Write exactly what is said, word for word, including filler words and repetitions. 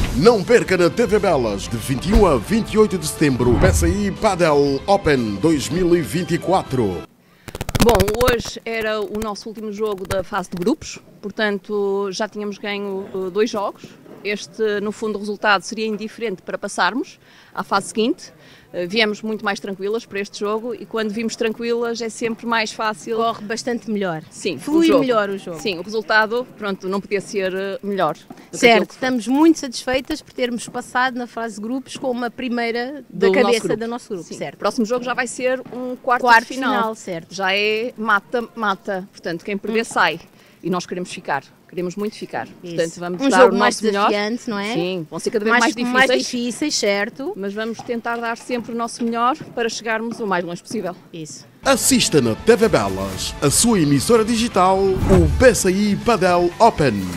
Não perca na T V Belas, de vinte e um a vinte e oito de setembro, P S I Padel Open dois mil e vinte e quatro. Bom, hoje era o nosso último jogo da fase de grupos, portanto já tínhamos ganho uh, dois jogos. Este, no fundo, o resultado seria indiferente para passarmos à fase seguinte. Uh, viemos muito mais tranquilas para este jogo e quando vimos tranquilas é sempre mais fácil. Corre bastante melhor. Sim, flui melhor o jogo. Sim, o resultado, pronto, não podia ser melhor. Certo, estamos muito satisfeitas por termos passado na fase de grupos com uma primeira da do cabeça nosso do nosso grupo, Sim. certo? O próximo jogo já vai ser um quarto, Quarto de final. final, certo. Já é mata-mata, portanto quem perder hum. sai. E nós queremos ficar, queremos muito ficar. Isso. Portanto, vamos um dar jogo o mais nosso melhor. desafiante, não é? Sim, vão ser cada vez mais, mais difíceis. mais difíceis, certo. Mas vamos tentar dar sempre o nosso melhor para chegarmos o mais longe possível. Isso. Assista na T V Belas, a sua emissora digital, o P S I Padel Open.